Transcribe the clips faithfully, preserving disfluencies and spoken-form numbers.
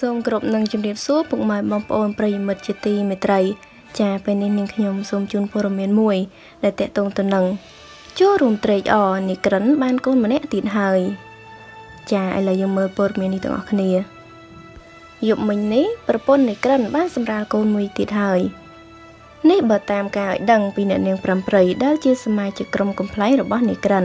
សូមគោរពនឹងជំរាបសួរពុកម៉ែបងប្អូនប្រិយមិត្តជាទីមេត្រីចាពេលនេះនាងខ្ញុំសូមជូនព័ត៌មានមួយដែលតកតងទៅនឹងចូលរួមត្រេកអរនេះក្រិនបានកូនម្នាក់ទៀតហើយចាឥឡូវយើងមើលព័ត៌មាននេះទាំងអស់គ្នាយប់មិញនេះប្រពន្ធនេះក្រិនបានសម្រាលកូនមួយទៀតហើយនេះបើតាមការឲ្យដឹងពីអ្នកនាងប្រាំព្រៃដែលជាសមាជិកក្រុមកំប្លែងរបស់នេះក្រិន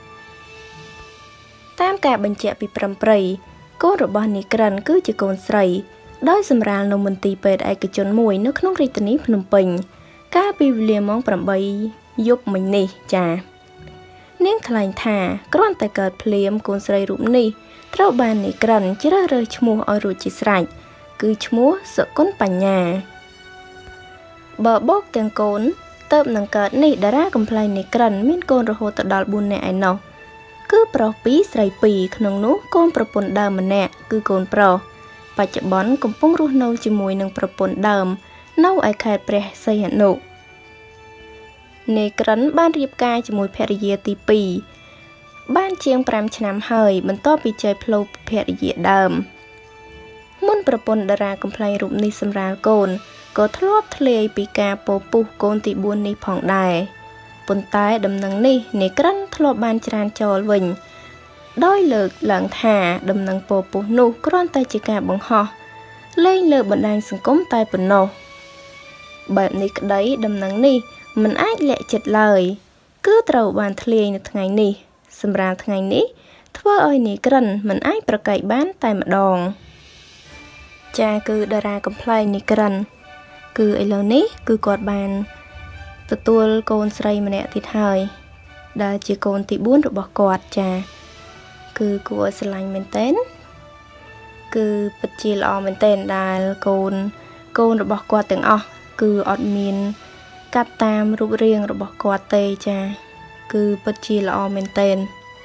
តាមការបញ្ជាក់ពីប្រាំព្រៃកូនរបស់នេះក្រិនគឺជាកូនស្រីដោយសម្រាលនៅមន្ទីរពេទ្យឯកជនមួយនៅក្នុងរាជធានីភ្នំពេញកាលពីវេលាម៉ោងប្រាំបីយប់មិញនេះចានាងថ្លែងថាគ្រាន់តែកើតភ្លាមកូនស្រីរូបនេះត្រូវបាននេះក្រិនជ្រើសរើសឈ្មោះឲ្យរួចជាស្រេចគឺឈ្មោះសុគន្ធបញ្ញាបើបោកទាំងកូនទៅនឹងកើតនេះតារាកំប្លែងនេះក្រិនមានកូនរហូតដល់បួននាក់ឯណោះគឺប្រុសពីរស្រីពីរក្នុងនោះកូនប្រពន្ធដើមម្នាក់គឺកូនប្រុសបច្ចុប្បន្នកំពុងរស់នៅជាមួយនឹងប្រពន្ធដើមនៅឯខេត្តព្រះសីហនុនេក្រិនបានរៀបការជាមួយភរិយាទីពីរបានជាងប្រាំឆ្នាំហើយបន្ទាប់ពីចែកផ្លូវភរិយាដើមមុនប្រពន្ធតារាកំប្លែងរូបនេះសម្រាលកូនក៏ធ្លាប់ធ្លាយពីការពោពុះកូនទីបួននេះផងដែរប៉ុន្តែដំណឹងនេះនេក្រិនធ្លាប់បានច្រានចោលវិញដោយលើកឡើងថាដំណឹងពោពុះនោះគ្រាន់តែជាការបង្ហោះលេងលើបណ្ដាញសង្គមតែប៉ុណ្ណោះបែបនេះក្តីដំណឹងនេះមិនអាចលាក់ចិត្តឡើយគឺត្រូវបានធ្លាយនៅថ្ងៃនេះសម្រាប់ថ្ងៃនេះធ្វើឲ្យនេក្រិនមិនអាចប្រកែកបានតែម្ដងចាគឺតារាកំប្លែងនេក្រិនគឺឥឡូវនេះគឺគាត់បានទទួលកូនស្រីម្នាក់ទៀតហើយដែលជាកូនទីបួនរបស់គាត់ចាគឺគួរឲ្យស្រឡាញ់មែនទែនគឺពិតជាល្អមែនទែនដែលកូនកូនរបស់គាត់ទាំងអស់គឺអត់មានកាត់តាមរូបរាងរបស់គាត់ទេចាគឺពិតជាល្អមែនទែន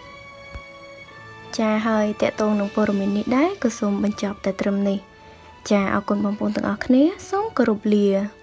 ចាហើយតកតងនឹងព័ត៌មាននេះដែរក៏សូមបញ្ចប់តែត្រឹមនេះចាអរគុណបងប្អូនទាំងអស់គ្នាសូមគោរពលា